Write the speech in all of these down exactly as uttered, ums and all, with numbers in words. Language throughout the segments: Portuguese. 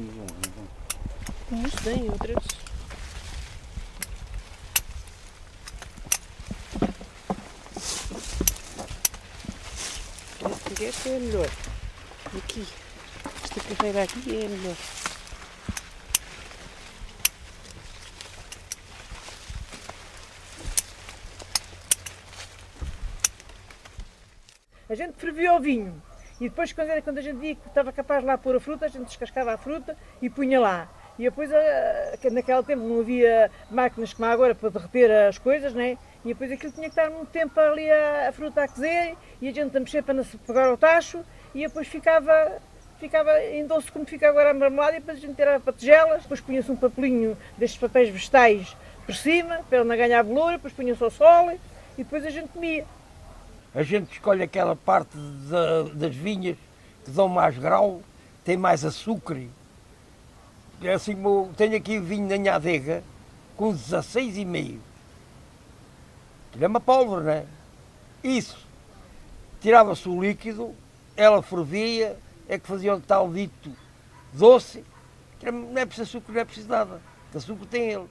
muito bom, muito bom. Muito bem, outras. Esta é a melhor. Aqui. Esta carreira aqui é a melhor. A gente fervia o vinho e depois quando, era, quando a gente via que estava capaz de lá pôr a fruta, a gente descascava a fruta e punha lá. E depois, naquele tempo não havia máquinas como há agora para derreter as coisas, né? E depois aquilo tinha que estar muito tempo ali a, a fruta a cozer e a gente a mexer para não se pegar o tacho e depois ficava, ficava em doce como fica agora a marmelada e depois a gente tirava para tigelas, depois punha-se um papelinho destes papéis vegetais por cima para ele não ganhar bolor, depois punha-se ao sol e depois a gente comia. A gente escolhe aquela parte da, das vinhas que dão mais grau, tem mais açúcar. É assim, tenho aqui vinho na minha adega com dezasseis e meio. Aquilo é uma pólvora, não é? Isso. Tirava-se o líquido, ela fervia, é que fazia o tal dito doce. Não é preciso açúcar, não é preciso nada. O açúcar tem ele.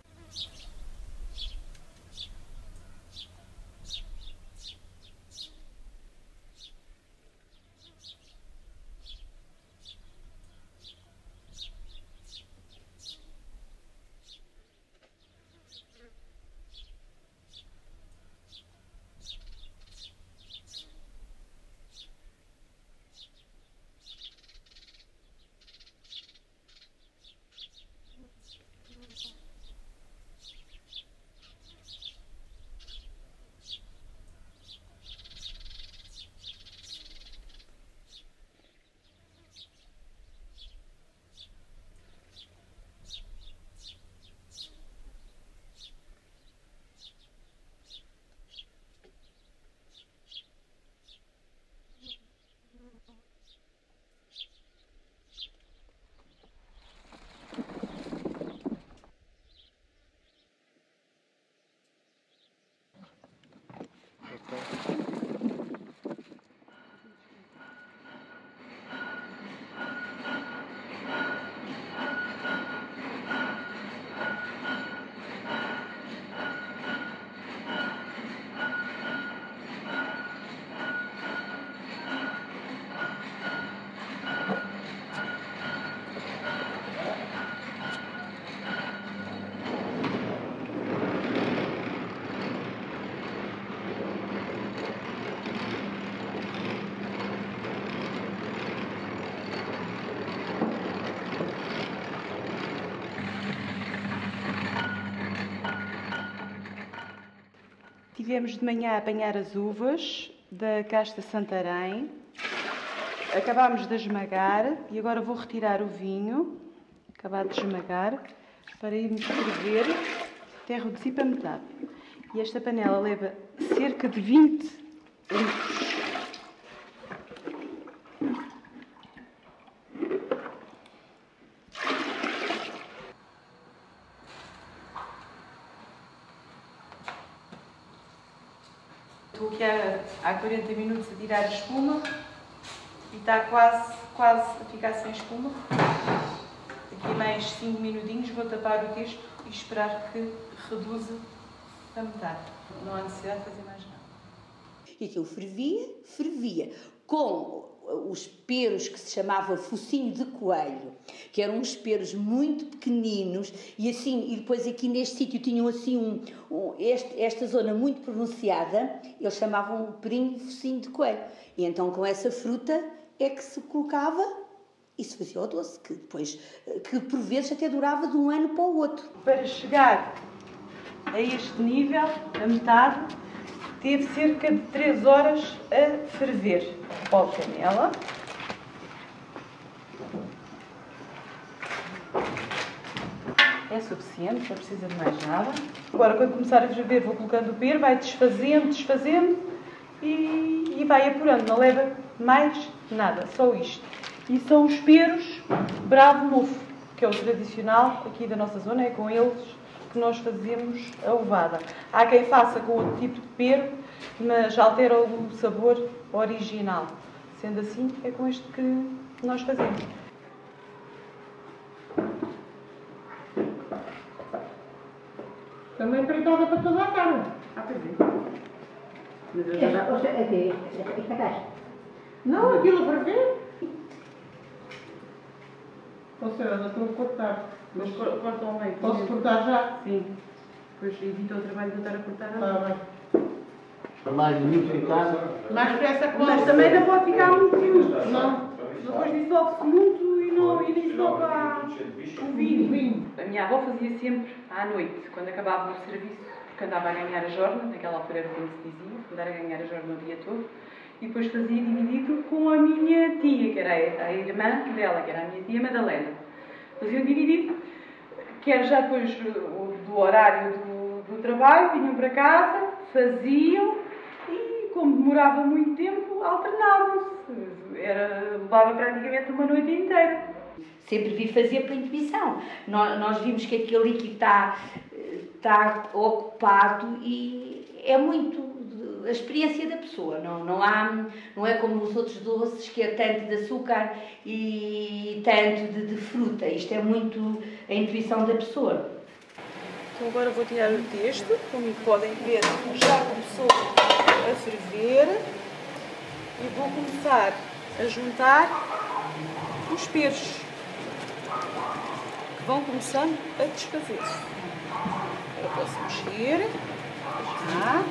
Tivemos de manhã a apanhar as uvas da casta Santarém, acabámos de esmagar e agora vou retirar o vinho, acabado de esmagar, para irmos ferver até reduzir para metade. E esta panela leva cerca de vinte litros. Estou aqui há, há quarenta minutos a tirar a espuma e está quase, quase a ficar sem espuma. Daqui a mais cinco minutinhos vou tapar o texto e esperar que reduza a metade. Não há necessidade de fazer mais nada. E aquilo fervia, fervia, com os peros que se chamava focinho de coelho, que eram uns peros muito pequeninos, e assim, e depois aqui neste sítio tinham assim um, um este, esta zona muito pronunciada, eles chamavam perinho de focinho de coelho. E então com essa fruta é que se colocava e se fazia o doce, que depois, que por vezes até durava de um ano para o outro. Para chegar a este nível, a metade, teve cerca de três horas a ferver. Pó de canela. É suficiente, não precisa de mais nada. Agora, quando começar a ferver, vou colocando o pero, vai desfazendo, desfazendo e, e vai apurando. Não leva mais nada, só isto. E são os peros Bravo Mofo, que é o tradicional aqui da nossa zona, é com eles que nós fazemos a ovada. Há quem faça com outro tipo de pero, mas altera o sabor original. Sendo assim, é com este que nós fazemos. Também tratada para toda a carne. Ah, pois é. Mas eu já... Esta, esta, esta, esta caixa. Não, aquilo para ver. Ou seja, já estou a cortar. Mas cor- corta ao meio. Posso cortar já? Sim. Depois evita o trabalho de eu estar a cortar. Está bem. Para mais unificar. Mais depressa que Mas também não pode ficar muito miúdo. Não. Depois dissolve-se muito e não e nem sobe a- o vinho. Vinho. A minha avó fazia sempre à noite, quando acabava o serviço, porque andava a ganhar a jorna, naquela altura era como se dizia, andar a ganhar a jorna o dia todo, e depois fazia dividido com a minha tia, que era a irmã dela, que era a minha tia Madalena. Faziam dividido, que era já depois do, do horário do, do trabalho, vinham para casa, faziam, e como demorava muito tempo, alternavam-se. Era, levava praticamente uma noite inteira. Sempre vi fazer por intuição. Nós, nós vimos que aquele líquido está, está ocupado e é muito a experiência da pessoa. Não, não, há, não é como os outros doces, que é tanto de açúcar e tanto de, de fruta. Isto é muito a intuição da pessoa. Então agora vou tirar o texto. Como podem ver, já começou a ferver. E vou começar a juntar os peros, que vão começando a desfazer-se. Agora posso mexer. Já.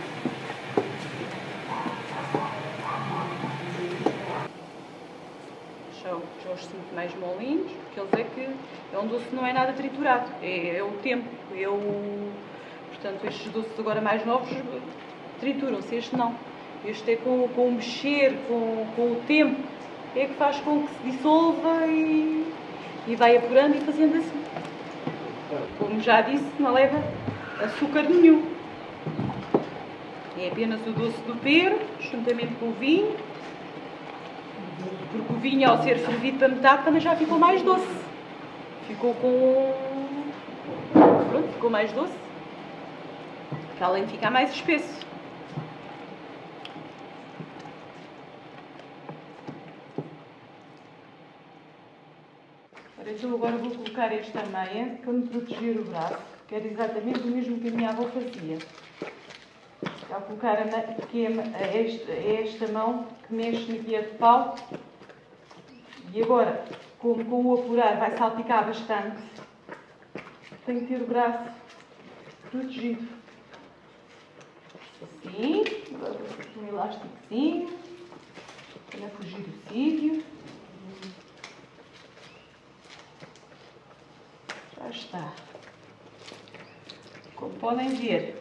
Já, já os sinto mais molinhos, porque eles é que é um doce que não é nada triturado, é, é o tempo, é o... Portanto, estes doces agora mais novos trituram-se, este não. Este é com, com o mexer, com, com o tempo, é que faz com que se dissolva e, e vai apurando e fazendo assim. Como já disse, não leva açúcar nenhum. É apenas o doce do pero, juntamente com o vinho, porque o vinho, ao ser fervido para metade, também já ficou mais doce. Ficou com... Pronto, ficou mais doce. Porque além de ficar mais espesso. Então agora vou colocar esta meia para me proteger o braço, que era exatamente o mesmo que a minha avó fazia. Ao colocar a, meia, que é a, esta, a esta mão que mexe no guia de pau, e agora, como com o apurar vai salpicar bastante, tenho que ter o braço protegido. Assim, agora vou pôr um elásticozinho para fugir do sítio. Já está. Como podem ver,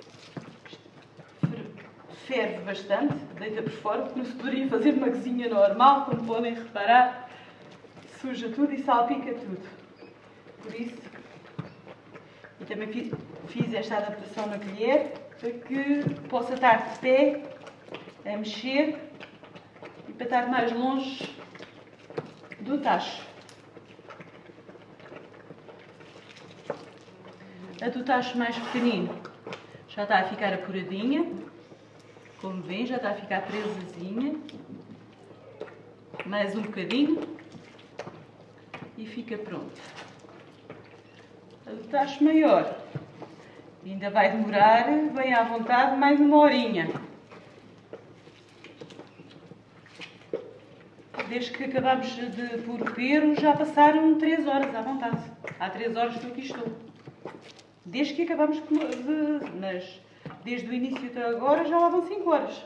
ferve bastante, deita por fora, porque não se poderia fazer uma cozinha normal, como podem reparar, suja tudo e salpica tudo. Por isso, e também fiz, fiz esta adaptação na colher, para que possa estar de pé, a mexer, e para estar mais longe do tacho. A do tacho mais pequenino já está a ficar apuradinha, como veem, já está a ficar presazinha. Mais um bocadinho e fica pronto. A do tacho maior ainda vai demorar, bem à vontade, mais uma horinha. Desde que acabamos de pôr o pero, já passaram três horas à vontade. Há três horas que eu aqui estou. Desde que acabamos de... Mas desde o início até agora já lá vão cinco horas.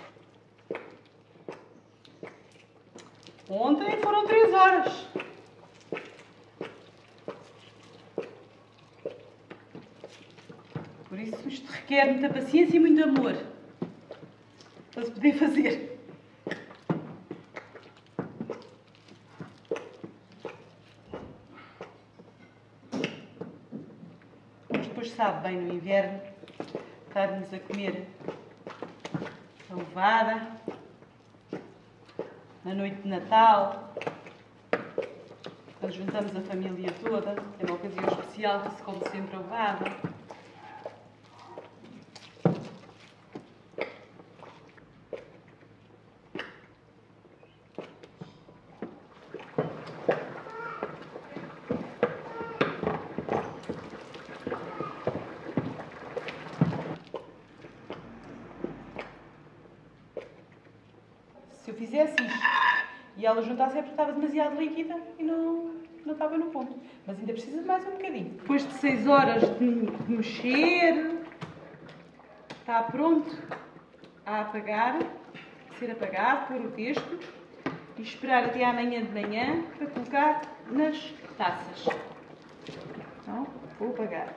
Ontem foram três horas. Por isso isto requer muita paciência e muito amor para se poder fazer. Sabe bem no inverno estarmos a comer a levada, na noite de Natal, quando juntamos a família toda, é uma ocasião especial que se come sempre a levada. ela juntasse é porque estava demasiado líquida e não, não estava no ponto. Mas ainda precisa de mais um bocadinho. Depois de seis horas de, de mexer, está pronto a apagar, a ser apagado, pôr o texto e esperar até amanhã de manhã para colocar nas taças. Então, vou apagar.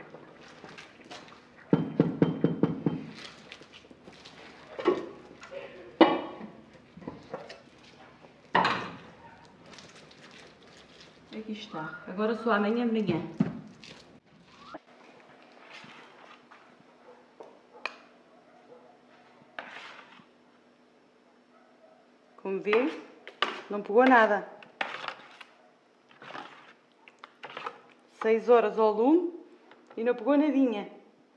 Aqui está. Agora só amanhã de manhã. Como vê, não pegou nada. Seis horas ao lume e não pegou nadinha.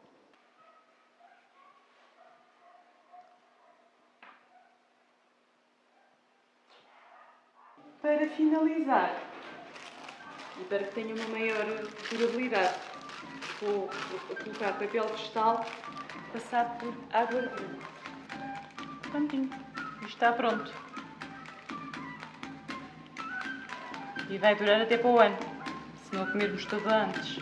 Para finalizar, e para que tenha uma maior durabilidade, vou colocar papel cristal passado por água de vinho. Prontinho. Isto está pronto. E vai durar até para o ano, se não comermos tudo antes.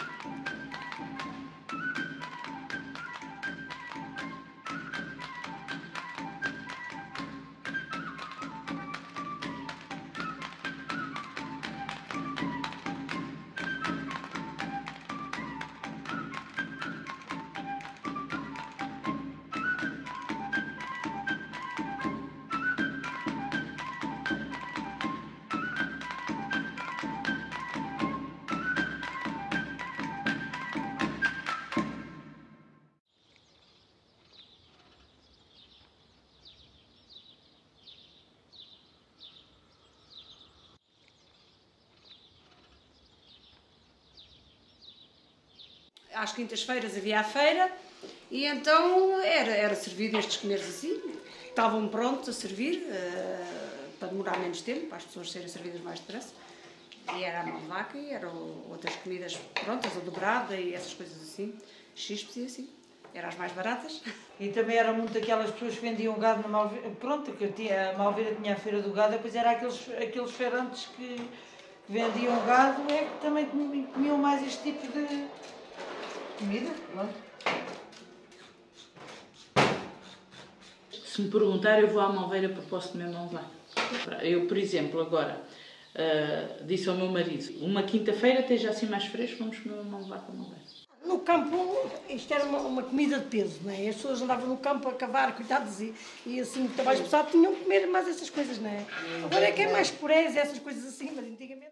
Às quintas-feiras havia a feira e então era, era servido estes comeres assim, estavam prontos a servir, uh, para demorar menos tempo, para as pessoas serem servidas mais depressa. E era a mão de vaca e eram outras comidas prontas, a dobrada e essas coisas assim, chispas e assim. Eram as mais baratas. E também eram muito aquelas pessoas que vendiam gado na Malveira. Pronto, que tinha, a Malveira tinha a feira do gado, depois era aqueles, aqueles feirantes que vendiam gado, é que também comiam mais este tipo de comida. Pronto. Se me perguntar, eu vou à Malveira porque posso comer mão de vaca. Eu, por exemplo, agora, uh, disse ao meu marido, uma quinta-feira esteja assim mais fresco, vamos comer uma mão de vaca à Malveira. No campo, isto era uma, uma comida de peso, não é? As pessoas andavam no campo a cavar, coitados, e, e assim, muito mais pesado, tinham que comer mais essas coisas, não é? Agora é que é mais purés e essas coisas assim, mas antigamente...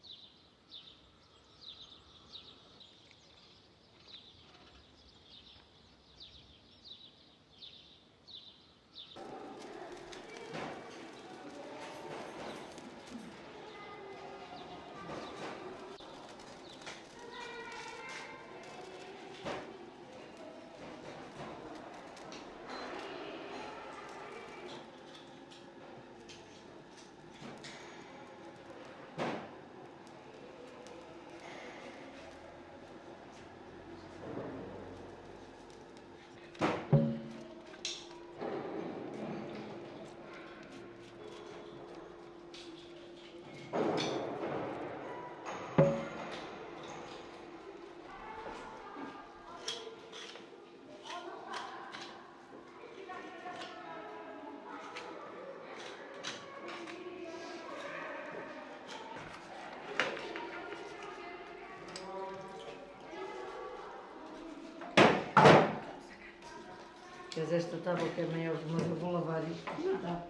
Mas esta tábua que é maior, mas eu vou lavar isto. Não dá.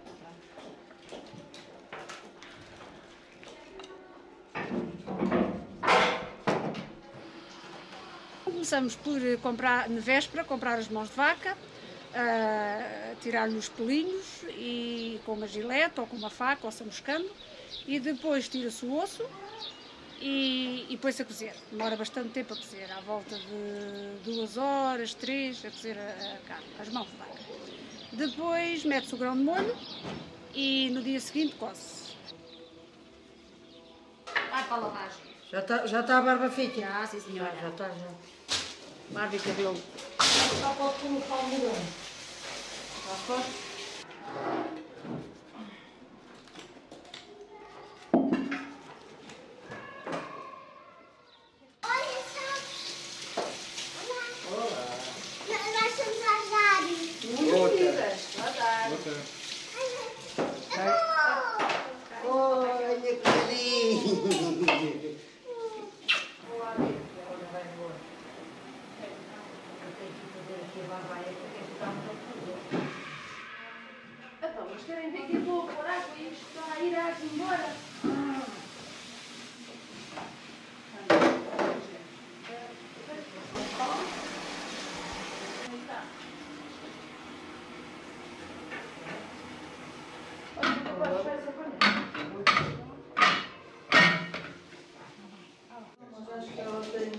Começamos por comprar, na véspera, comprar as mãos de vaca, uh, tirar-lhe os pelinhos e com uma gilete ou com uma faca ou samuscando, e depois tira-se o osso e, e põe-se a cozer. Demora bastante tempo a cozer, à volta de duas horas, três, a cozer a, a carne, as mãos de vaca. Depois mete-se o grão de molho e no dia seguinte coze-se. Vai para a lavagem. Já está, já está a barba feita? Já, sim senhora. Já está, já. Barba e cabelo. Só pode pôr no palmeirão. Já pode?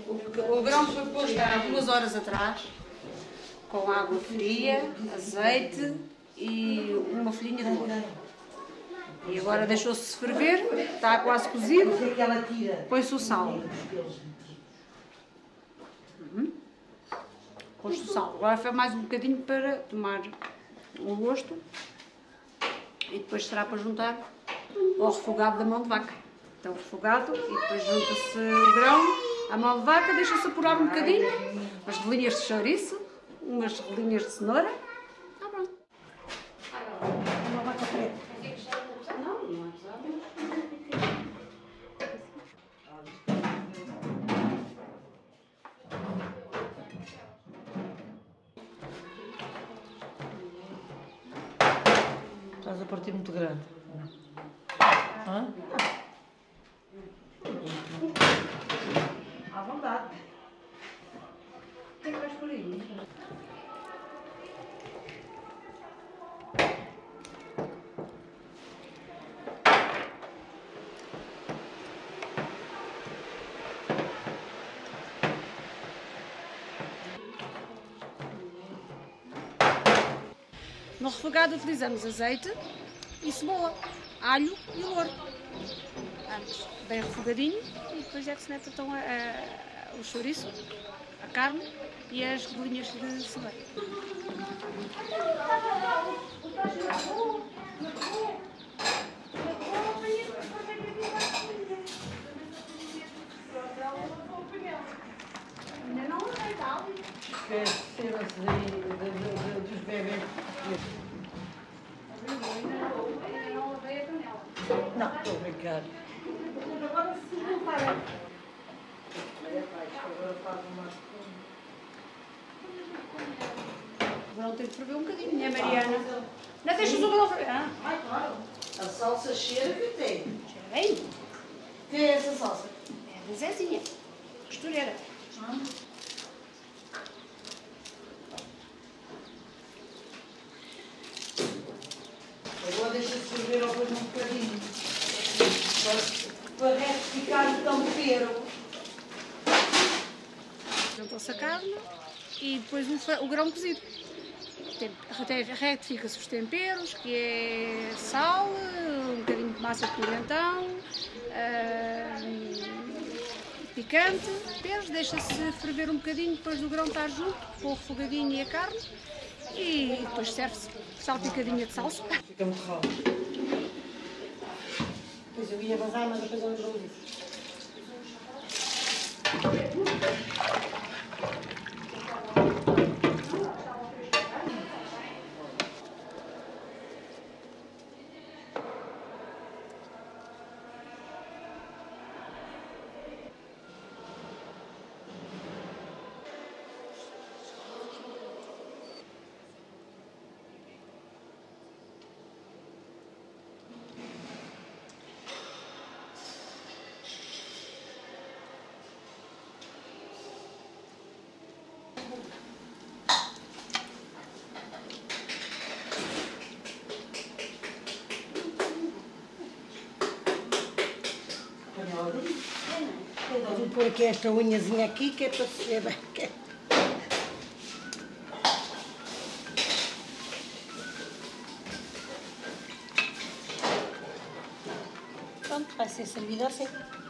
O, o grão foi posto há duas horas atrás, com água fria, azeite e uma folhinha de molho. E agora deixou-se ferver, está quase cozido, põe-se o sal. Uhum. Põe-se o sal. Agora foi mais um bocadinho para tomar o gosto e depois será para juntar ao refogado da mão de vaca. Então refogado e depois junta-se o grão à mão de vaca, deixa-se apurar um bocadinho, umas rodelinhas de chouriço, umas rodelinhas de cenoura. Está pronto. Uma vaca preta. Não, não é pesado. Estás a partir muito grande. Hã? À vontade. O que é que vais por aí? No refogado utilizamos azeite e cebola, alho e louro. Antes, bem refogadinho e depois é que se mete então a, a, o chouriço, a carne e as rodelinhas de cenoura. Ainda não aceita ali. Esqueceram-se dos bebês. Ainda não lavei a panela. Não, estou a brincar. Agora se voltar. Agora tem que ferver um bocadinho, né, Mariana? Não deixas o grão ferver? Ah, Ai, claro. A salsa cheira que tem. cheira bem. Que é essa salsa? É da Zezinha, costureira. Ah. Agora deixa-se ferver ao depois um bocadinho. Para, para retificar o tempero. Junta-se a carne e depois o, fa- o grão cozido. Tem- até retifica-se os temperos, que é sal, um bocadinho de massa de pimentão, ah, picante, depois deixa-se ferver um bocadinho depois do grão estar junto, com o refogadinho e a carne, e depois serve-se salpicadinha de salsa. Fica muito ralo. Pois eu ia vazar, mas depois eu lembrou disso. Vou pôr aqui esta unhazinha aqui, que é para se ver bem. Que é... Pronto, vai ser servido assim.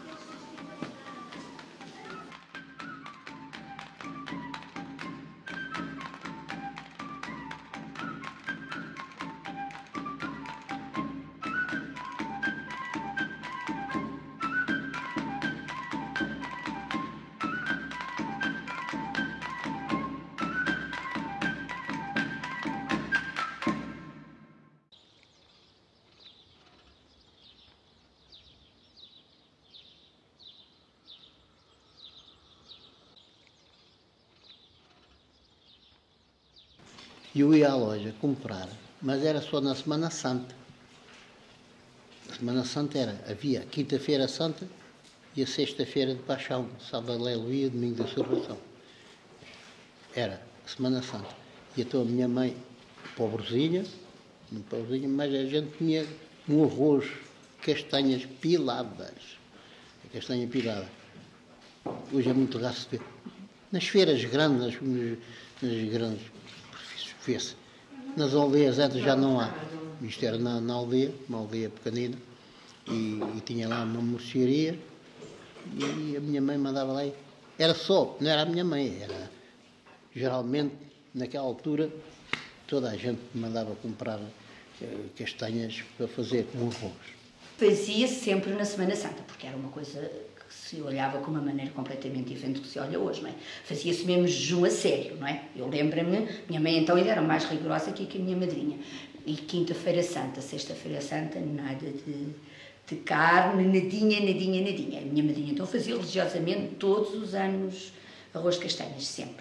Eu ia à loja comprar, mas era só na Semana Santa. A Semana Santa era, havia a Quinta-feira Santa e a Sexta-feira de Paixão, Sábado de Aleluia, Domingo da Ressurreição. Era a Semana Santa. E então a minha mãe, pobrezinha, pobrezinha, mas a gente comia um arroz, castanhas piladas. A castanha pilada. Hoje é muito raro se ver. Nas feiras grandes, nas, nas grandes, vê-se. Nas aldeias antes já não há. Isto era na, na aldeia, uma aldeia pequenina, e, e tinha lá uma mercearia, e a minha mãe mandava lá. Era só, não era a minha mãe, era geralmente, naquela altura, toda a gente mandava comprar eh, castanhas para fazer como arroz. Fazia-se sempre na Semana Santa, porque era uma coisa que se olhava com uma maneira completamente diferente do que se olha hoje, não é? Fazia-se mesmo jejum a sério, não é? Eu lembro-me, minha mãe então ainda era mais rigorosa que a minha madrinha. E quinta-feira santa, sexta-feira santa, nada de, de carne, nadinha, nadinha, nadinha. A minha madrinha então fazia religiosamente todos os anos arroz de castanhas, sempre.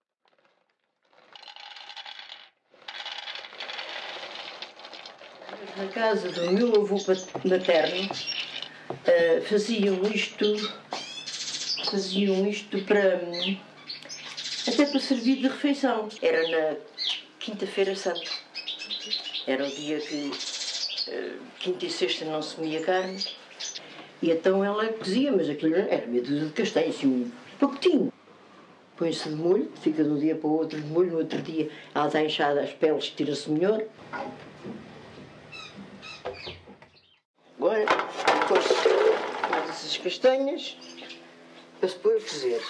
Na casa do meu avô materno uh, faziam isto, faziam isto para, até para servir de refeição. Era na quinta-feira santa. Era o dia que, uh, quinta e sexta não se comia carne. E então ela cozia, mas aquilo era meia dúzia de castanhas, assim, um pacotinho. Põe-se de molho, fica de um dia para o outro de molho, no outro dia ela está inchada, as peles tira-se melhor. Agora, depois faz essas castanhas para se pôr a cozer.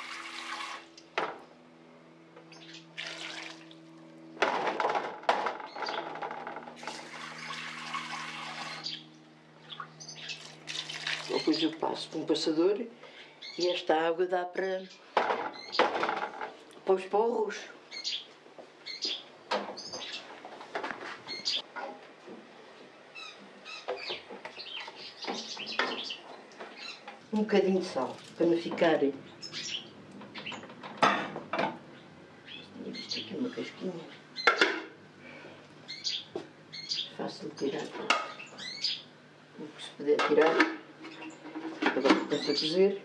Depois eu passo para um passador e esta água dá para pôr para o arroz. Um bocadinho de sal, para não ficarem. Tinha visto aqui uma casquinha. Fácil de tirar. O que se puder tirar. Agora começa a cozer.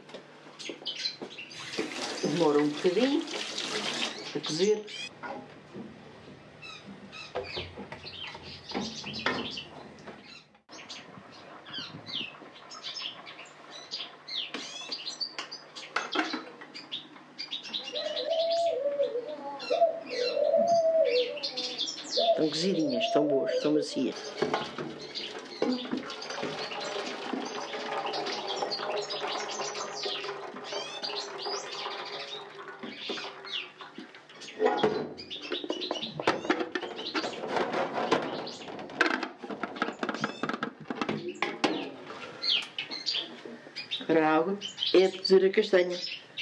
Demora um bocadinho a cozer. Estão cozidinhas, estão boas, estão macias. Para a água é cozer a castanha.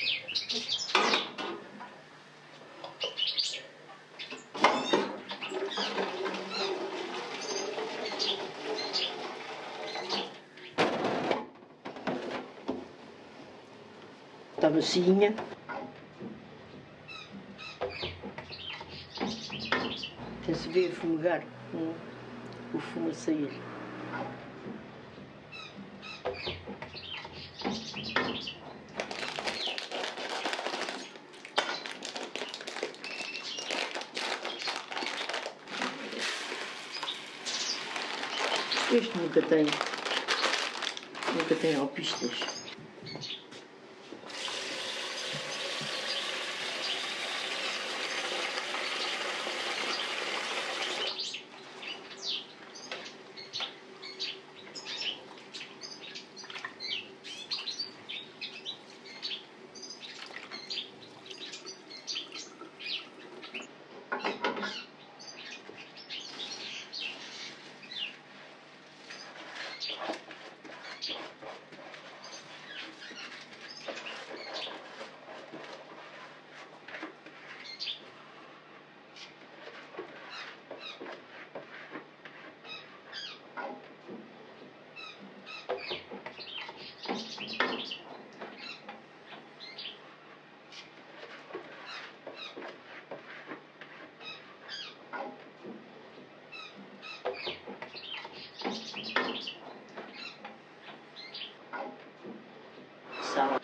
Está macinha. Tem-se ver fumegar com o fumo a sair. Este nunca tem, nunca tem alpistas. Sal.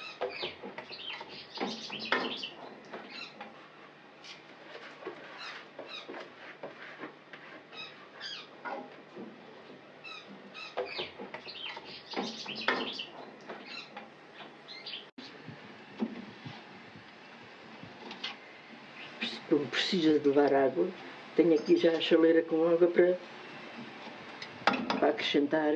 Como precisa de levar água, tenho aqui já a chaleira com água para, para acrescentar.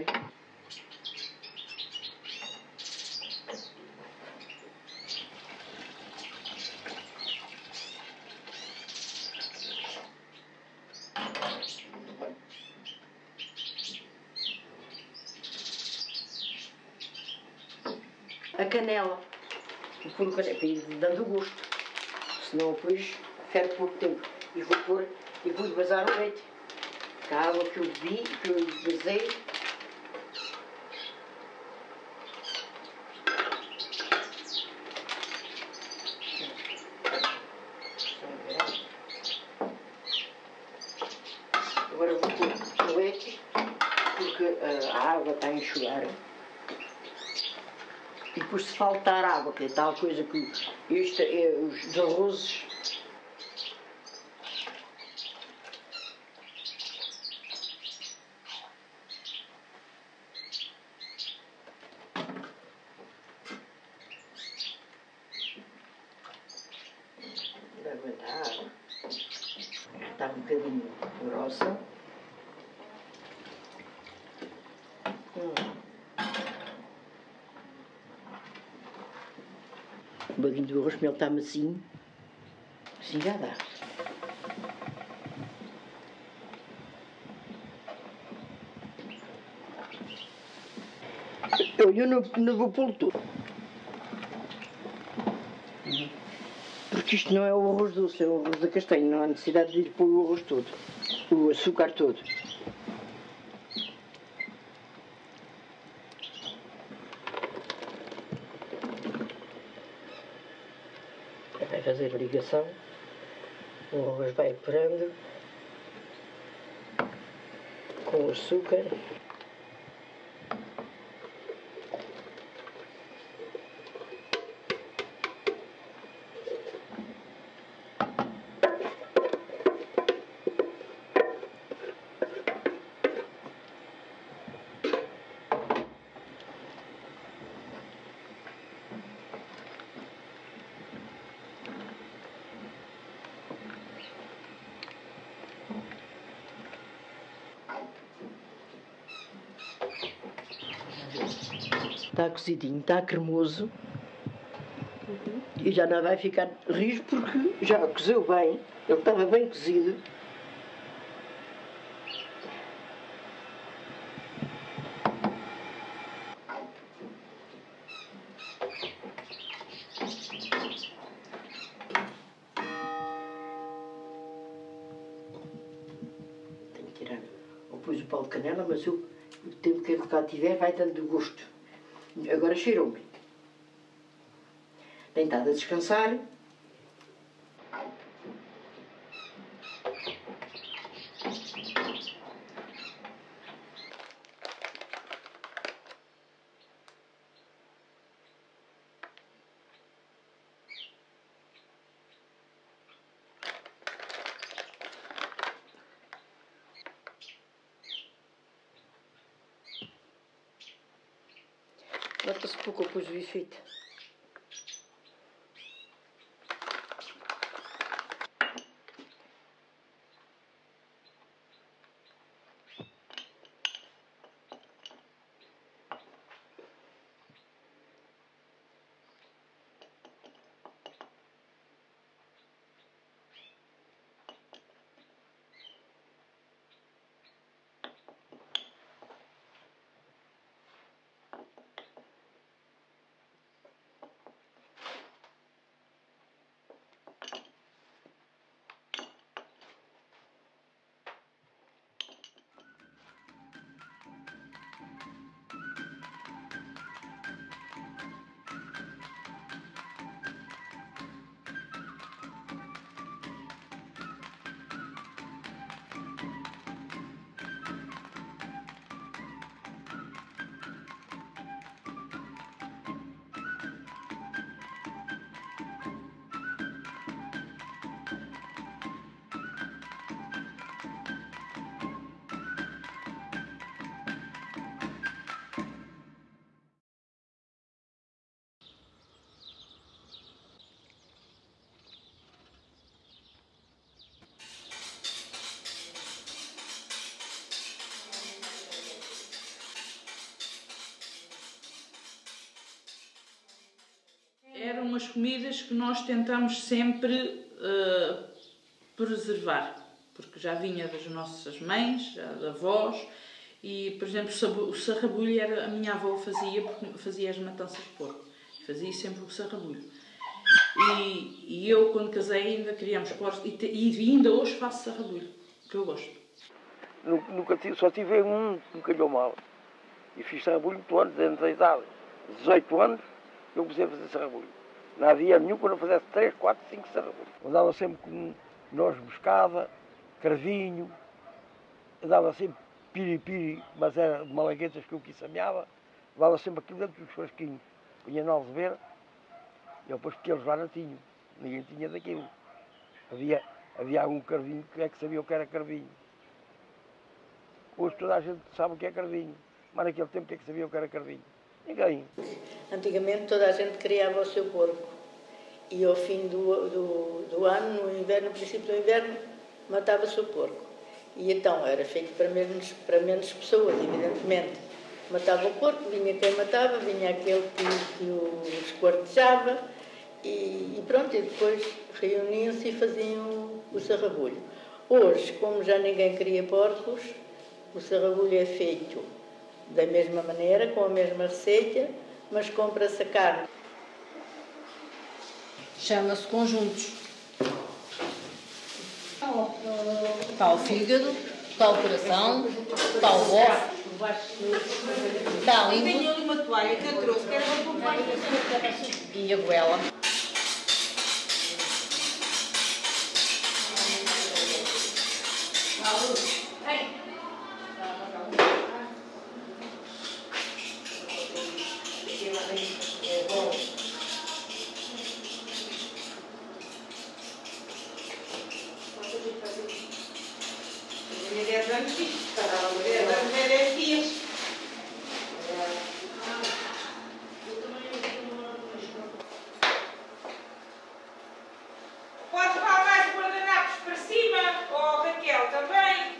A canela, vou pôr o canela para ir dando gosto, senão depois ferve pouco tempo. E vou pôr, e vou vazar o leite, que a água que eu bebi, que eu vazei. Agora vou pôr o leite, porque a água está a enxugar. E depois se faltar água, que é tal coisa que este é os arrozes. Não aguenta a água. Está um bocadinho grossa. Hum. O baguinho do arroz mel está macio, assim já dá. Eu, eu não, não vou pô-lo tudo. Porque isto não é o arroz doce, é o arroz da castanha. Não há necessidade de ir pôr o arroz todo, o açúcar todo. Vai fazer a ligação, o arroz vai operando com o açúcar. Está cozidinho, está cremoso. Uhum. E já não vai ficar rijo porque já cozeu bem. Ele estava bem cozido. Tenho que tirar. Eu pus o pau de canela, mas eu, o tempo que ele cá tiver vai dando gosto. Agora cheirou-me. Tem estado a descansar. Nota-se pouco depois do efeito. eram umas comidas que nós tentamos sempre uh, preservar, porque já vinha das nossas mães, das avós, e, por exemplo, o sarrabulho era, a minha avó fazia, porque fazia as matanças de porco, fazia sempre o sarrabulho. E, e eu, quando casei, ainda criámos porcos, e, e ainda hoje faço sarrabulho, que eu gosto. Nunca tive, só tive um que me calhou mal. E fiz sarrabulho oito anos, dentro da idade. dezoito anos, eu comecei a fazer sarrabulho. Não havia nenhum que eu não fizesse três, quatro, cinco sarrabulhos. Eu dava sempre com noz moscada, carvinho, eu dava sempre piripiri, mas era de malaguetas que eu quissameava. Dava sempre aquilo dentro dos frasquinhos. Punha na alveira, e depois porque eles lá não tinham. Ninguém tinha daquilo. Havia, havia algum carvinho que é que sabia o que era carvinho. Hoje toda a gente sabe o que é carvinho. Mas naquele tempo, o que é que sabia o que era carvinho? Ninguém. Antigamente toda a gente criava o seu porco. E ao fim do, do, do ano, no inverno, no princípio do inverno, matava-se o porco. E então era feito para menos, para menos pessoas, evidentemente. Matava o porco, vinha quem matava, vinha aquele que, que o esquartejava e, e pronto, e depois reuniam-se e faziam o sarrabulho. Hoje, como já ninguém cria porcos, o sarrabulho é feito da mesma maneira, com a mesma receita, mas compra-se a carne. Chama-se conjuntos. Está o fígado, está o coração, está o osso, está a língua. Tenho ali uma toalha que eu trouxe, que era para poupar. E a goela. Tinha dez anos disto, cada dez anos é dez dias. Pode levar mais guardanapos para cima, ou Raquel também.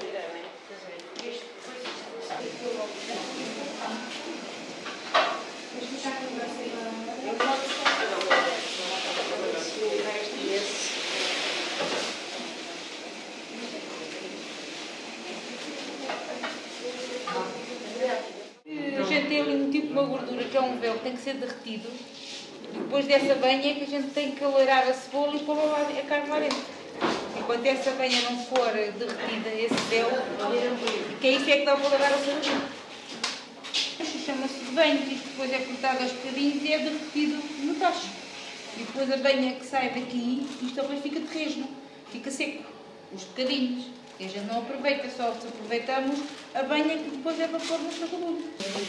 A gente tem ali um tipo de uma gordura que é um véu que tem que ser derretido. E depois dessa banha é que a gente tem que aleirar a cebola e pôr a carne lá dentro. Enquanto essa banha não for derretida, esse véu, que é isso é que dá para aleirar a cebola. Chama-se de banho, isto depois é cortado aos bocadinhos e é derretido no tacho. E depois a banha que sai daqui, isto depois fica de resno, fica seco, os bocadinhos. E a gente não aproveita, só aproveitamos a banha que depois é para pôr no sarrabulho.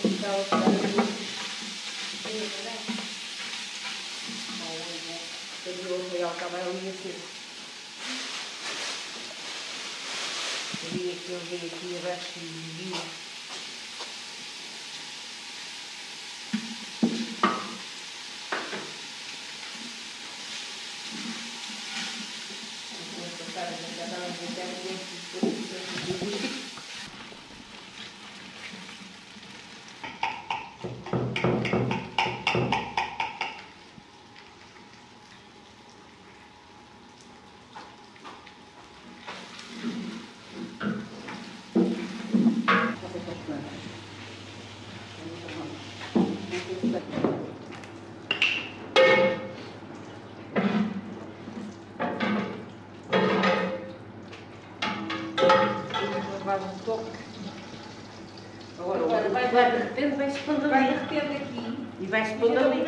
O real estava ali assim. Eu vi aqui, eu vi aqui abaixo e vi. Agora vai, vai derretendo, vai-se pondo ali. Vai derretendo aqui. E vai-se pondo ali.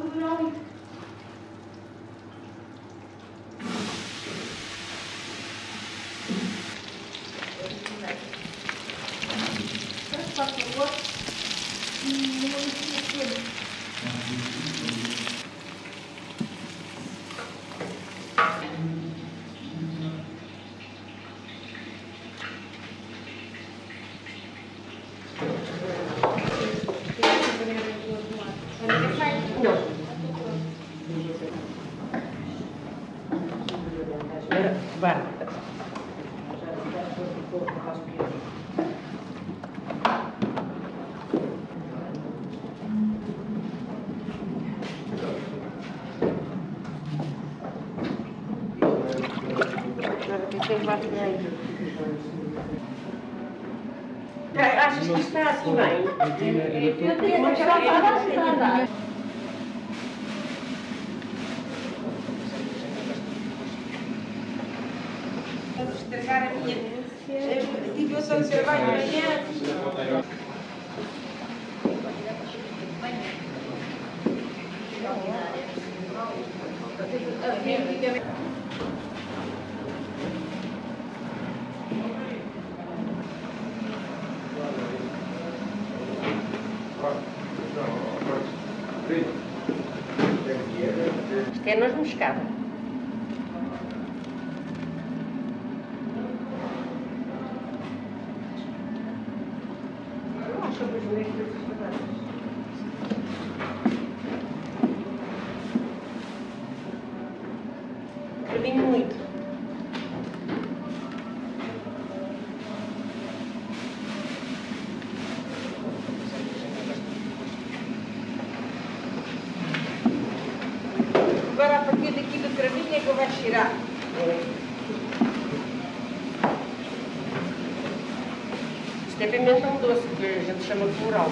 Faz favor. E não esquecer. Tem lá dinheiro. Achas que isto está assim bem? Eu tenho uma garrafa. Vamos estragar a minha motivação de trabalho de manhã. Isto é noz moscada. Creminho muito. Agora, a partir daqui do creminho é que eu vou cheirar. Isto é pimentão doce, que a gente chama de floral.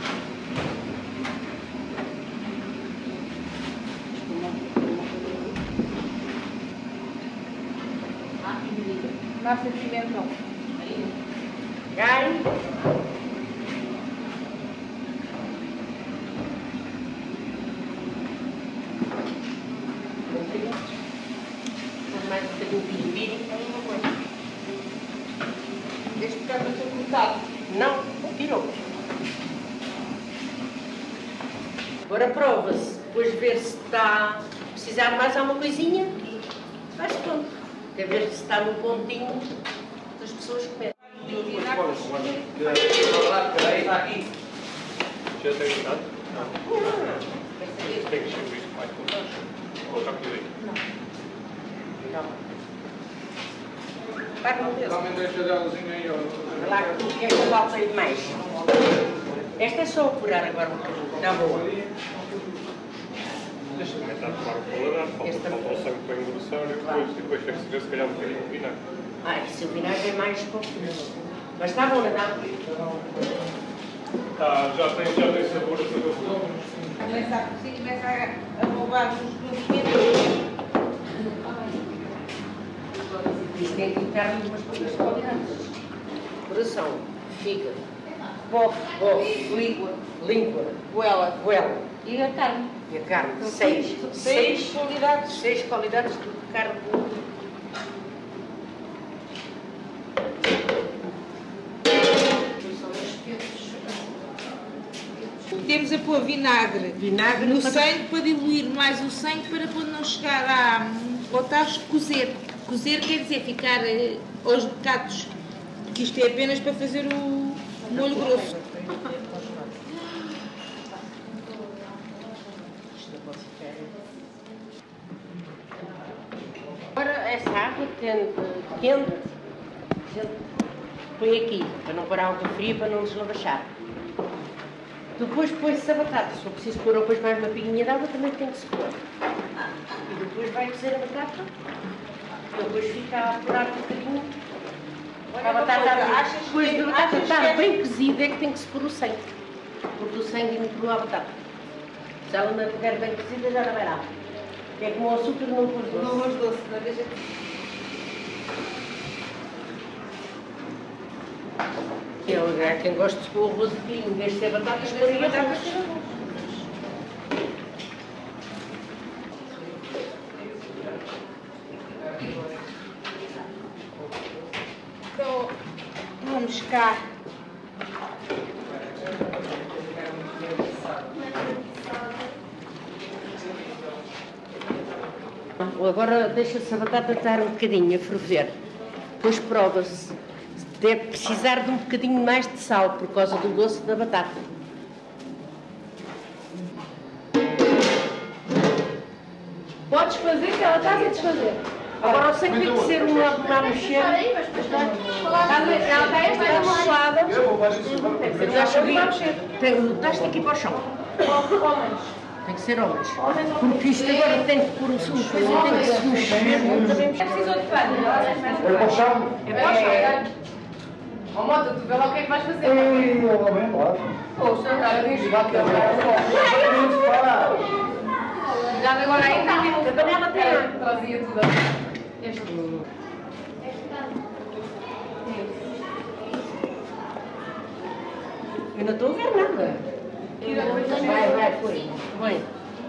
Massa de pimentão. Gai. Mais um bocadinho de piripiri. Este bocado não estou cortado. Não, tirou. Agora prova-se, depois de ver se está a precisar de mais alguma coisinha, faz pronto. Até ver se está no pontinho das pessoas comerem. Está aqui. Já tem gostado? Não. Tem que ser isto mais com taxa. Ou está por aí? Não. Vai com Deus. Também deixa delazinha aí. Olha lá, o que é que eu falta aí de mais? Esta é só apurar agora um bocadinho. Está boa. Este também está a tomar o paladar. Falta, falta o sangue para engrossar e depois, e depois tem que se ver se calhar um bocadinho de vinagre. Ah, se o vinagre é mais pouco. Mas está bom, não está? Tá, já tem, já tem sabor a sabor. Começa a cozinhar, começa a, a roubar os nutrientes. Isto tem que entrar umas coisas qualidades. Coração, fígado, bofe, bofe, língua, língua, goela, goela. E a carne. E a carne, Então, seis. seis, seis qualidades. Seis qualidades de carne. Temos a pôr vinagre, vinagre no para... sangue para diluir mais o sangue para quando não chegar a botar cozer. Cozer quer dizer ficar eh, aos bocados, porque isto é apenas para fazer o molho grosso. Agora essa água quente, quente, a gente põe aqui, para não pôr água fria, para não deslavajar. Depois põe-se a batata. Se for preciso pôr depois mais uma pinguinha de água, também tem que se pôr. E depois vai cozer a batata. E depois fica a apurar um bocadinho. A batata, depois da batata estar bem cozida, é que tem que se pôr o sangue. Porque o sangue inclui a batata. Se ela não estiver bem cozida, já não vai nada. É como o açúcar não pôs doce. Não pôs doce, não deixa. Há quem gosta de pôr arroz de pinho, em vez de ser batatas, pôr arroz. Então, vamos cá. Agora deixa-se a batata estar um bocadinho a ferver. Depois prova-se. Deve precisar de um bocadinho mais de sal por causa do doce da batata. Podes fazer que ela está a desfazer. Agora o sangue tem que ser uma a mexer. Ela está esta amoçada. Botaste aqui para o chão. Tem que ser homens. Porque isto agora tem que pôr o sul, depois tem que se mexer. É preciso outro pano. É para o chão? É para o chão. Ó, Mota, tu vê lá o que é que vais fazer. Ei, eu vou bem, claro. Poxa, cara, diz que já de agora ainda a panela tem. Trazia tudo. Este. Eu não estou a ver nada. Vai, vai, põe. Põe.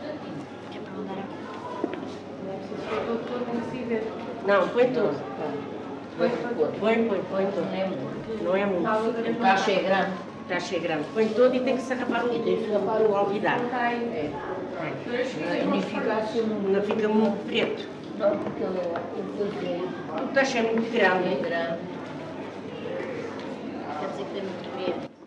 Não, põe tudo. Põe, põe, põe, põe tudo. Não é muito. Está a ser grande. Está a ser grande. Põe todo e tem que se arrapar o o alvidar. É. Não fica, não fica muito preto. Não, porque está a ser muito grande. É grande. Quer dizer que tem muito preto.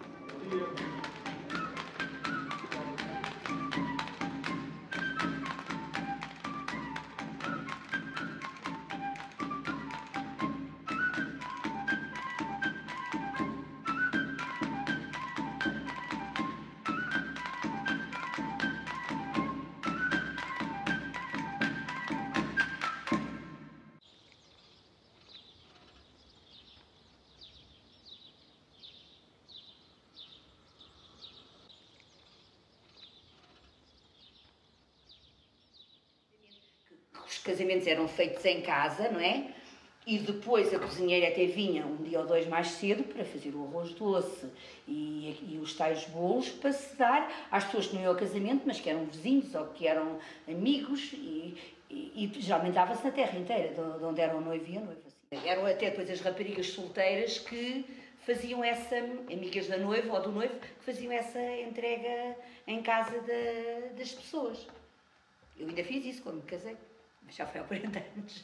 Os casamentos eram feitos em casa, não é? E depois a cozinheira até vinha um dia ou dois mais cedo para fazer o arroz doce e, e os tais bolos para se dar às pessoas que não iam ao casamento, mas que eram vizinhos ou que eram amigos e, e, e geralmente dava-se na terra inteira, de onde eram o noivo e a noiva. Eram até depois as raparigas solteiras que faziam essa, amigas da noiva ou do noivo, que faziam essa entrega em casa da, das pessoas. Eu ainda fiz isso quando me casei. Mas já foi há quarenta anos.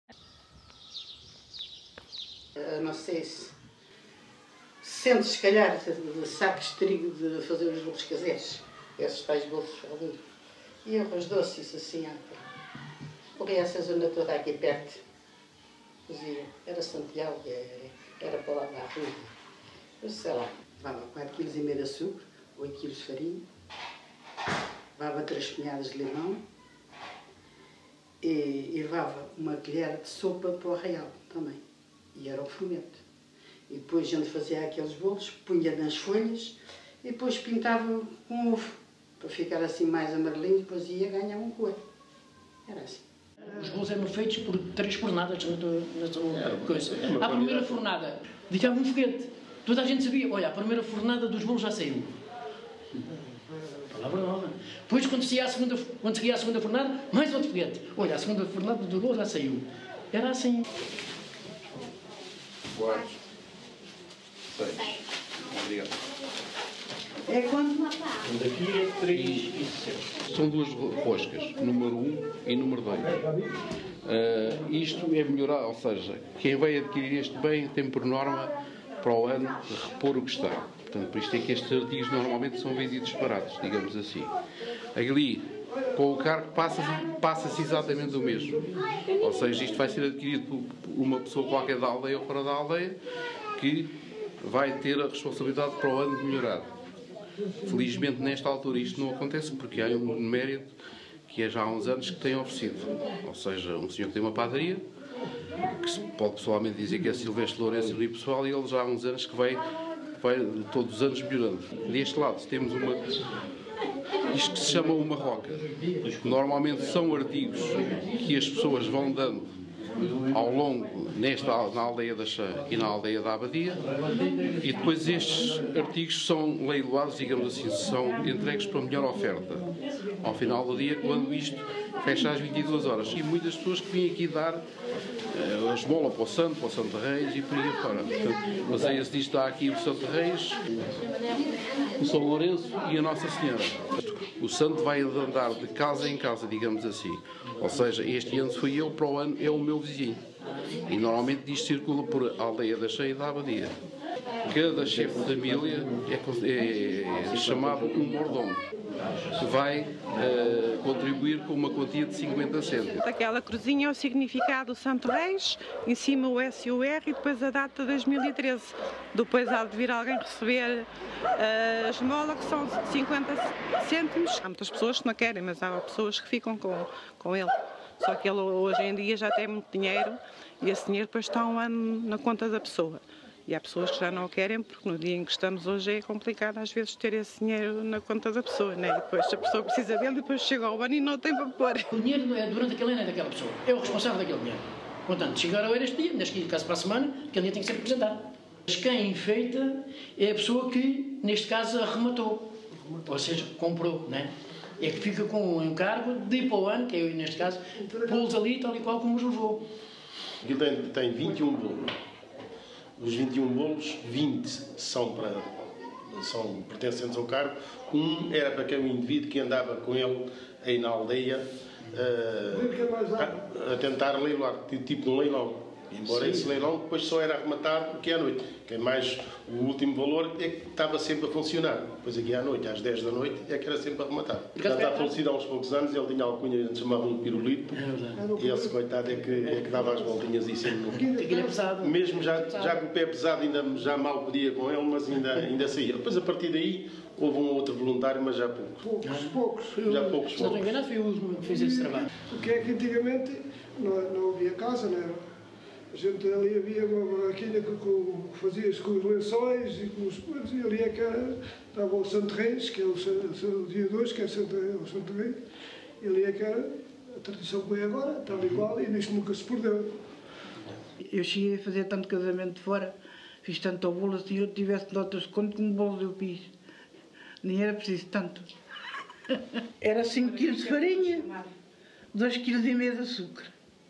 Uh, não sei se sentes, se calhar, de sacos de trigo de fazer os bolos caseiros. Esses tais bolos ali. E arroz doce, isso assim. Porque essa zona toda aqui perto. Fazia. Era Santiago, era para lá na rua. Eu sei lá. Levava quatro quilos e meio de açúcar, oito quilos de farinha. Levava três punhadas de limão. E, e levava uma colher de sopa para o arraial também. E era o fermento. E depois a gente fazia aqueles bolos, punha nas folhas e depois pintava com ovo. Para ficar assim mais amarelinho, depois ia ganhar um cor. Era assim. Os bolos eram feitos por três fornadas na sua coisa. À primeira fornada, deixava um foguete. Toda a gente sabia, olha, a primeira fornada dos bolos já saiu. Palavra nova. Depois, quando se ia à segunda, quando se ia à segunda fornada, mais outro foguete. Olha, a segunda fornada do bolo já saiu. Era assim. Quatro. Seis. Obrigado. É quando? Daqui é três e sete. São duas roscas, número um e número dois. Uh, isto é melhorar, ou seja, quem vai adquirir este bem tem por norma para o ano repor o que está. Portanto, por isto é que estes artigos normalmente são vendidos separados, digamos assim. Ali, com o cargo, passa-se passa exatamente o mesmo. Ou seja, isto vai ser adquirido por uma pessoa qualquer da aldeia ou fora da aldeia que vai ter a responsabilidade para o ano de melhorar. Felizmente, nesta altura, isto não acontece porque há um mérito que é já há uns anos que tem oferecido. Ou seja, um senhor que tem uma padaria, que se pode pessoalmente dizer que é Silvestre Lourenço e Pessoal, e ele já há uns anos que vai, vai todos os anos melhorando. Deste lado temos uma, isto que se chama uma roca. Normalmente são artigos que as pessoas vão dando ao longo, nesta, na aldeia da Chã e na aldeia da Abadia, e depois estes artigos são leiloados, digamos assim, são entregues para melhor oferta ao final do dia, quando isto fecha às vinte e duas horas. E muitas pessoas que vêm aqui dar uh, a esmola para o Santo, para o Santo Reis e por aí fora. Portanto, mas aí se diz está aqui o Santo Reis, o São Lourenço e a Nossa Senhora. O santo vai andar de casa em casa, digamos assim. Ou seja, este ano fui eu, para o ano é o meu vizinho. E normalmente isto circula por a aldeia da Cheia e da Abadia. cada chefe de família é, é chamado um mordomo, que vai uh, contribuir com uma quantia de cinquenta cêntimos. Aquela cruzinha é o significado do Santo Reis, em cima o S e o R e depois a data de dois mil e treze. Depois há de vir alguém receber uh, a esmola, que são cinquenta cêntimos. Há muitas pessoas que não querem, mas há pessoas que ficam com, com ele. Só que ele hoje em dia já tem muito dinheiro e esse dinheiro depois está um ano na conta da pessoa. E há pessoas que já não o querem, porque no dia em que estamos hoje é complicado às vezes ter esse dinheiro na conta da pessoa, né? E depois a pessoa precisa dele e depois chega ao ano e não tem para pôr. O dinheiro não é durante aquele ano é daquela pessoa, é o responsável daquele dinheiro. Portanto, chegar ao este dia, neste caso para a semana, aquele dia tem que ser representado. Mas quem enfeita é a pessoa que, neste caso, arrematou, ou seja, comprou, né? É que fica com um encargo de ir para o ano, que é eu, neste caso, pô-los ali tal e qual como os levou. Aquilo tem, tem vinte e um bolos. Os vinte e um bolos, vinte são, para, são pertencentes ao cargo. Um era para aquele indivíduo que andava com ele aí na aldeia uh, a, a tentar leiloar, tipo um leilão. Embora Sim. esse leilão depois só era arrematado aqui à noite. Que é mais o último valor é que estava sempre a funcionar. Depois aqui à noite, às dez da noite, é que era sempre arrematado. Já está falecido há uns poucos anos, ele tinha alcunha, a gente chamava um pirulito. E esse coitado é que, é que dava as voltinhas e sempre no... Mesmo já, já com o pé pesado, ainda já mal podia com ele, mas ainda, ainda saía. Depois a partir daí houve um outro voluntário, mas já poucos. Poucos, poucos. Já poucos. Se não estou enganado, foi o último que fez esse trabalho. O que é que antigamente não, não havia casa, não era? A gente ali havia uma máquina que, que fazia com os lençóis e com os panos, e ali é que era, estava o Santo Reis, que é o, o dia dois, que é o Santo, o Santo Reis, e ali é que era a tradição que vem agora, tal igual, e nisto nunca se perdeu. Eu cheguei a fazer tanto casamento de fora, fiz tanto ao bolo, se eu tivesse notas de conto como bolos eu fiz. Nem era preciso tanto. Era cinco quilos de farinha, dois quilos e meio de açúcar.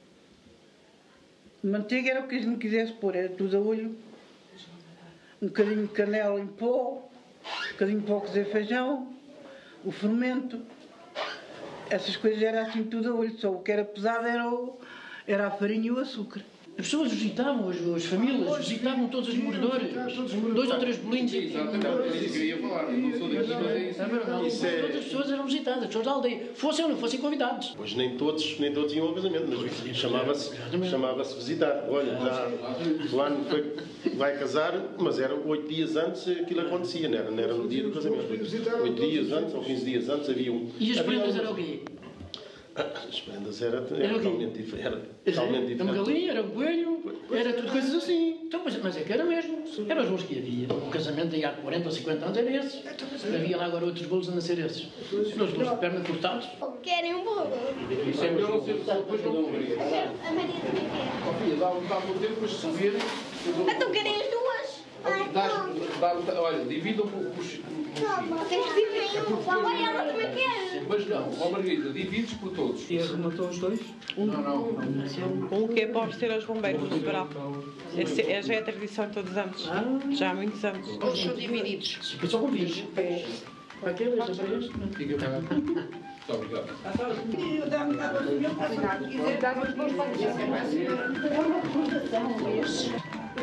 Manteiga era o que a gente quisesse pôr, era tudo a olho, um bocadinho de canela em pó, um bocadinho de pó cozer feijão, o fermento, essas coisas eram assim tudo a olho, só o que era pesado era, o, era a farinha e o açúcar. As pessoas visitavam, as, as famílias, visitavam todos os moradores, dois ou três bolinhos. Exatamente, era isso que eu ia falar, eu não sou daqui, mas é isso. Não, isso é... Todas as pessoas eram visitadas, as pessoas da aldeia, fossem ou não fossem convidados. Pois nem todos, nem todos iam ao casamento, mas chamava-se chamava visitar. Olha, já o ano foi, vai casar, mas era oito dias antes aquilo acontecia, não era, não era no dia do casamento. Oito dias antes ou quinze dias antes havia um... E as prendas eram o quê? As prendas era, era totalmente diferente. Era totalmente diferente. Era uma galinha, era um coelho, era tudo coisas assim. Então, mas, mas é que era mesmo. Eram os bolos que havia. O casamento aí há quarenta ou cinquenta anos era esse. Havia lá agora outros bolos a nascer esses. Os bolos de perna cortados. Querem um bolo? Isso é melhor não ser só depois não Maria. A Maria também quer. Filha, dá-me o tempo, depois se vir. Então querem as duas? Olha, dividam por... Não, tens que dividir um. Olha, ela também quer. Mas não, ó Margarida, divides por todos. E arrematou os dois? Um, não, não. Um que é para oferecer aos bombeiros do Sobral. Essa é, já é a tradição de todos os anos. Já há muitos anos. Todos são divididos. Fica só com vinte. Para aquele, este, para este. Fica bem. Muito obrigado. Eu dá-me nada do meu passado. Se quiser dar os meus pais. É uma fundação este.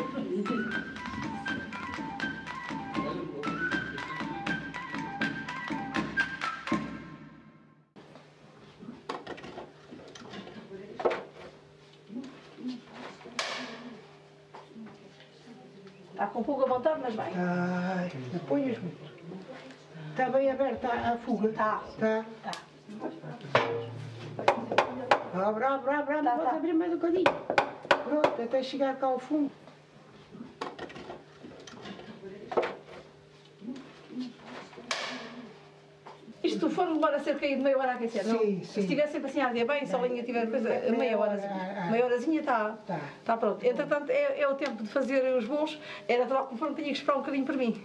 Está com fogo à vontade, mas vai. Ai, não ponhas muito. Está bem aberta a fuga? Está. Está. Abre, abre, abre, abre. Podes abrir mais um bocadinho. Pronto, até chegar cá ao fundo. Isto for levar a cerca de meia hora a aquecer, não? Sim, sim. Se estiver sempre assim a arder bem, se a linha tiver coisa, meia hora, meia horazinha está, está pronto. Entretanto, é, é o tempo de fazer os bolos, era de lá conforme tinha que esperar um bocadinho para mim.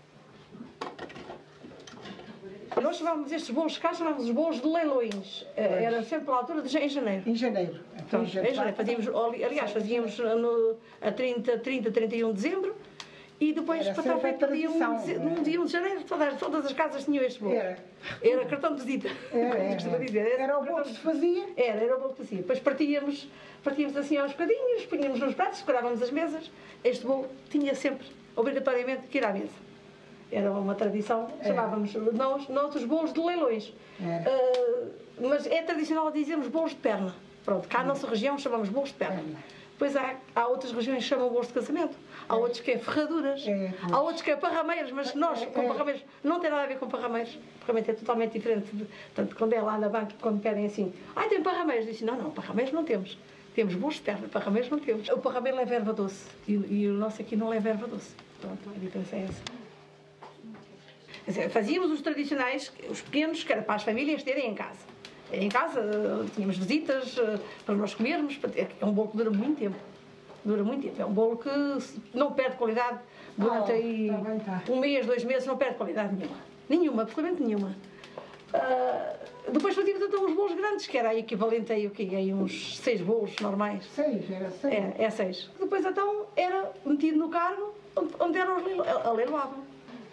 Nós chamávamos estes bolos cá, chamávamos os bolos de leilões. Era sempre pela altura de em janeiro. Em janeiro. Então, em janeiro. Fazíamos, aliás, fazíamos no, a trinta, trinta, trinta e um de dezembro. E depois, para estar feito no dia um de janeiro, todas, todas as casas tinham este bolo. Era. Era cartão de visita. Era, era. Dizer. Era, era o bolo que se fazia? Era, era o bolo que se fazia. Depois partíamos, partíamos assim aos bocadinhos, punhamos nos pratos, decorávamos as mesas. Este bolo tinha sempre obrigatoriamente que ir à mesa. Era uma tradição, chamávamos nós, nós os bolos de leilões. Uh, mas é tradicional dizermos bolos de perna. Pronto, cá na nossa região chamamos bolos de perna. Depois há, há outras regiões que chamam bolos de casamento. Há outros que é ferraduras. Há outros que é parrameiros, mas nós, com parrameiros, não tem nada a ver com parrameiros. Parramento é totalmente diferente. De, portanto, quando é lá na banca, quando pedem assim, ah, tem parrameiros, dizem, não, não, parrameiros não temos. Temos bolos de perna, parrameiros não temos. O parrameiro leva erva doce e, e o nosso aqui não leva erva doce. Pronto, a diferença é essa. Fazíamos os tradicionais, os pequenos, que era para as famílias terem em casa. Em casa tínhamos visitas para nós comermos. É um bolo que dura muito tempo. Dura muito tempo. É um bolo que não perde qualidade durante aí um mês, dois meses, não perde qualidade nenhuma. Nenhuma, absolutamente nenhuma. Uh, depois fazíamos então uns bolos grandes, que era aí equivalente a, a uns seis bolos normais. Seis, era seis. É, é seis. Depois então era metido no cargo onde, onde eram os aleiloavam.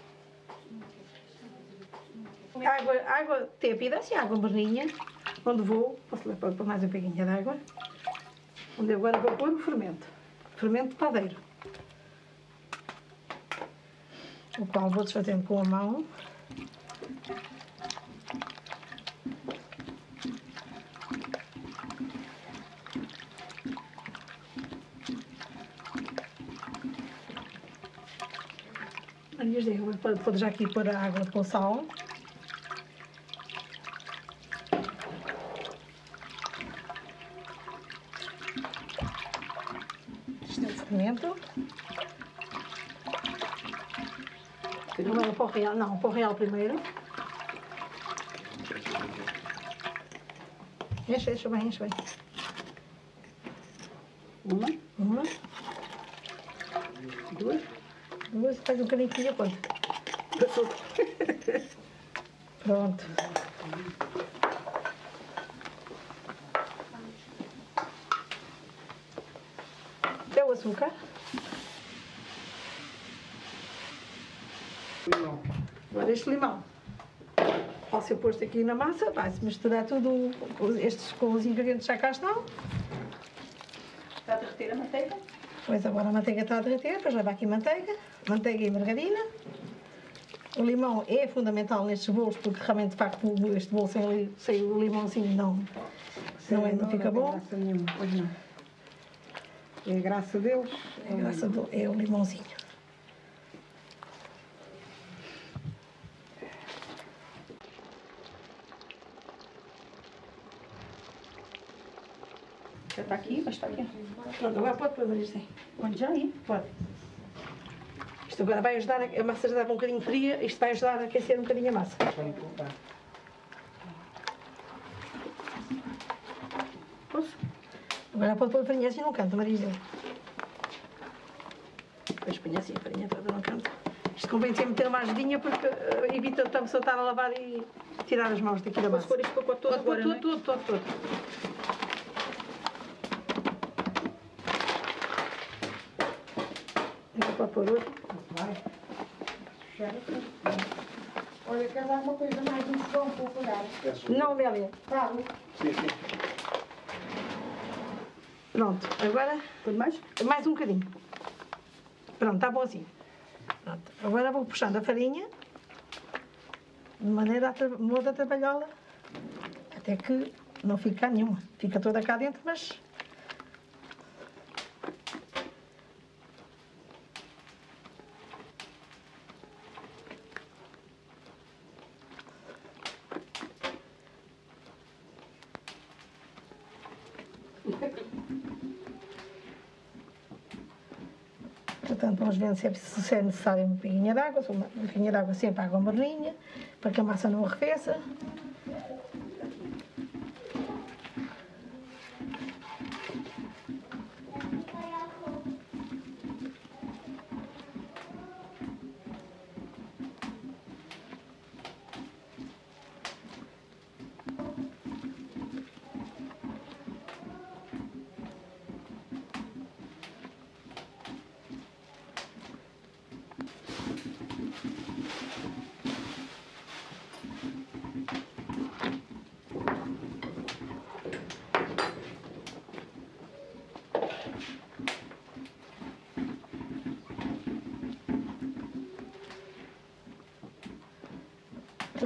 Água, água tépida, assim, água morninha, onde vou, posso levar para mais um pouquinho de água, onde agora vou pôr o fermento, fermento de padeiro, o qual vou desfazendo com a mão. Vou já aqui pôr a água com sal. Isto é o fermento. Não é o pó real, não, o pó real primeiro. Enche, enche bem, enche bem. Uma. Uma. Duas. Duas, faz um bocadinho a conta. Pronto. Até o açúcar. Limão. Agora este limão. Ao ser posto aqui na massa, vai-se misturar tudo, estes com os ingredientes já cá estão. Está a derreter a manteiga? Pois agora a manteiga está a derreter, depois leva aqui manteiga, manteiga e margarina. O limão é fundamental nestes bolos, porque realmente, de facto, este bolo sem, sem o limãozinho não, não, é, não fica bom. Graça nenhuma, pois não. É a graça deles. É a graça do, é o limãozinho. Já está aqui, mas está aqui. Pronto, agora pode pôr, Maria. Pode já ir? Pode. Isto agora vai ajudar, a massa já estava um bocadinho fria, isto vai ajudar a aquecer um bocadinho a massa. Posso? Agora pode pôr a farinha assim no canto, Maria Isabel. Depois põe assim a farinha toda no canto. Isto convém sempre ter uma ajudinha porque uh, evita a pessoa estar a lavar e tirar as mãos daqui da massa. Posso pôr isto para todo agora, tudo, tudo, tudo, tudo. Pode pôr outro. Vai. Olha, quer dar uma coisa mais um fogão para pegar? Não, Mélia. Claro. Sim, sim. Pronto, agora mais? mais um bocadinho. Pronto, está bom assim. Pronto. Agora vou puxando a farinha de maneira a modo a trabalhá-la até que não fica nenhuma. Fica toda cá dentro, mas portanto, vamos ver se é, se é necessário uma pinguinha de água, uma pinguinha de água sempre água morninha, para que a massa não arrefeça.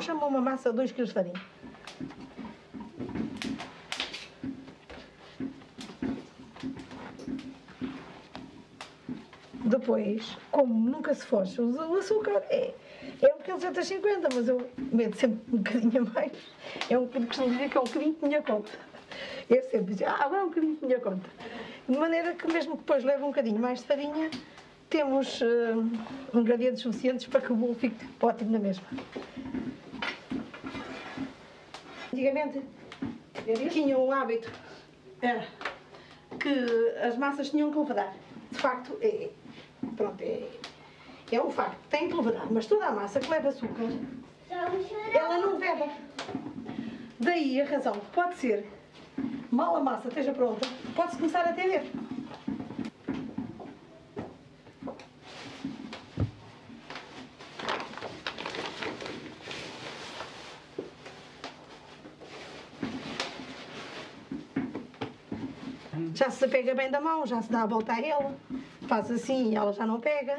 chama uma massa de dois quilos de farinha. Depois, como nunca se foge, o açúcar é, é um quilo duzentos e cinquenta, mas eu meto sempre um bocadinho a mais. É um bocadinho, costumo dizer que é um bocadinho de minha conta. Eu sempre digo, ah, agora é um bocadinho de minha conta. De maneira que mesmo que depois leve um bocadinho mais de farinha, temos uh, ingredientes suficientes para que o bolo fique ótimo na mesma. Antigamente, tinha um hábito, era que as massas tinham que levedar. De facto, é, pronto, é, é um facto, tem que levedar, mas toda a massa que leva açúcar, ela não leveda. Daí a razão, pode ser, mal a massa esteja pronta, pode-se começar a ter. Já se pega bem da mão, já se dá a volta a ela, faz assim e ela já não pega.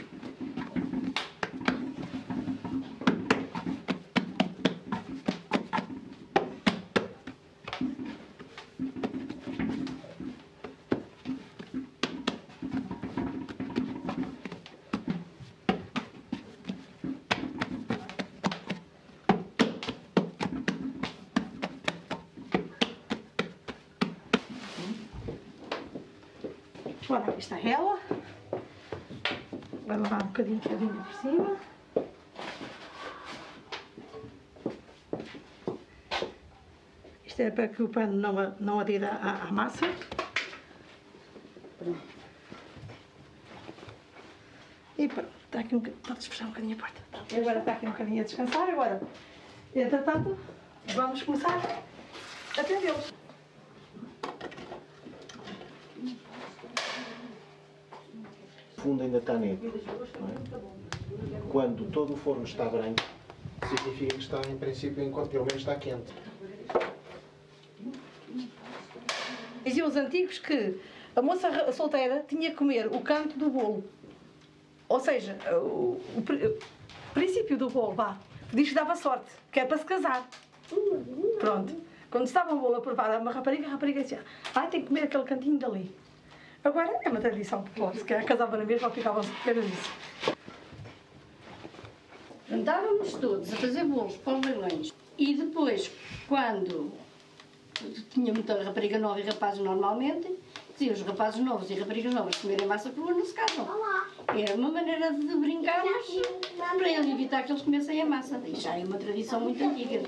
Ora, aqui está ela. Vai levar um bocadinho de farinha por cima. Isto é para que o pano não, não adira à, à massa. E pronto, está aqui um bocadinho. Podes fechar um bocadinho a porta. E agora está aqui um bocadinho a descansar. Agora, entretanto, vamos começar a atendê-los. O fundo ainda está negro. É? Quando todo o forno está branco, significa que está, em princípio, enquanto pelo menos está quente. Diziam os antigos que a moça solteira tinha que comer o canto do bolo. Ou seja, o, o, o princípio do bolo, vá, diz que dava sorte, que é para se casar. Pronto. Quando estava o bolo a provar a uma rapariga, a rapariga dizia, ah, tem que comer aquele cantinho dali. Agora é uma tradição popular, se calhar casava na mesma ou ficavam solteiras disso. Juntávamos todos a fazer bolos para os leilões e depois, quando tinha muita rapariga nova e rapazes normalmente, diziam os rapazes novos e raparigas novas comerem massa crua não se casam. Era uma maneira de brincarmos para eles evitar que eles comessem a massa. Isso já é uma tradição muito antiga.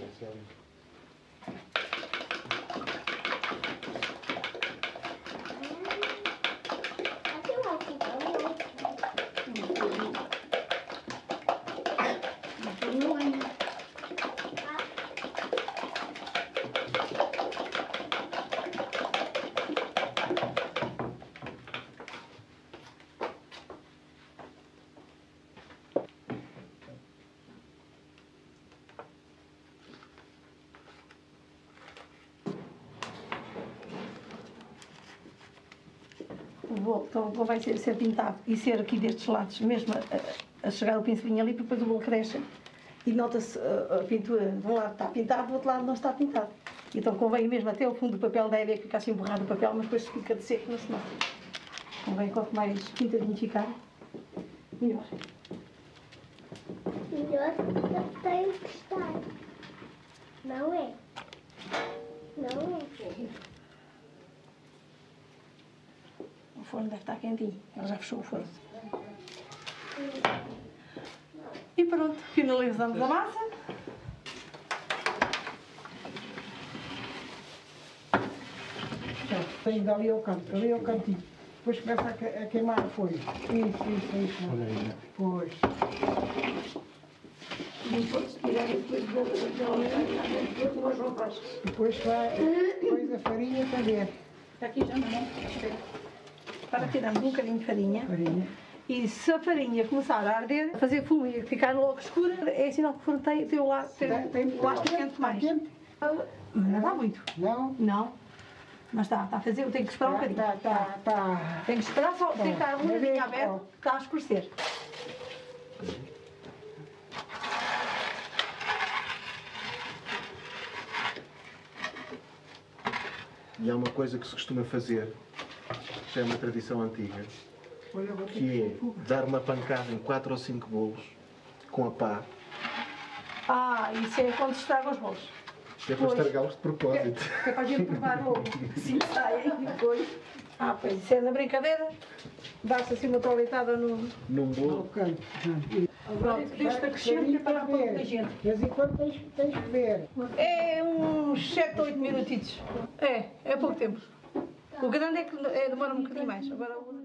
O bolo, então, o bolo vai ser, ser pintado e ser aqui destes lados, mesmo a, a chegar o pincelinho ali, porque depois o bolo cresce e nota-se a, a pintura. De um lado está pintado, do outro lado não está pintado. Então convém mesmo até o fundo do papel, da ideia que fica assim borrado o papel, mas depois fica de seco, não se nota. Convém quanto mais pintadinho ficar, melhor. Melhor tem que estar. Não é? Não é? O forno deve estar quentinho, ela já fechou o forno. E pronto, finalizamos a massa. Tem ainda ali ao canto, ali ao cantinho. Depois começa a, que, a queimar a folha. Isso, isso, isso. Olha aí. Pois. Depois vai, depois a farinha também. Está aqui já, não é? Espera. Para tirarmos um bocadinho de farinha. farinha. E se a farinha começar a arder, a fazer fumo e ficar logo escura, é sinal que o forno tem, tem o lado quente mais. Mas não dá muito. Não? Não. Mas está, está a fazer, eu tenho que esperar um bocadinho. Tá, tá, tá. Tenho que esperar só, tem que estar a luzinha aberta, que está a escurecer. E há uma coisa que se costuma fazer, que é uma tradição antiga, que é dar uma pancada em quatro ou cinco bolos com a pá. Ah, isso é quando se estragam os bolos. É para estragá-los de propósito. Que é para a gente provar logo. Assim saem e depois. Ah, pois isso é na brincadeira. Dá-se assim uma toletada no... Num bolo. Pronto, deste acrescento que é para muita gente. De vez em quando tens, tens que ver. É uns sete ou oito minutitos. É, é pouco tempo. O grande é que é, demora um bocadinho mais. Agora,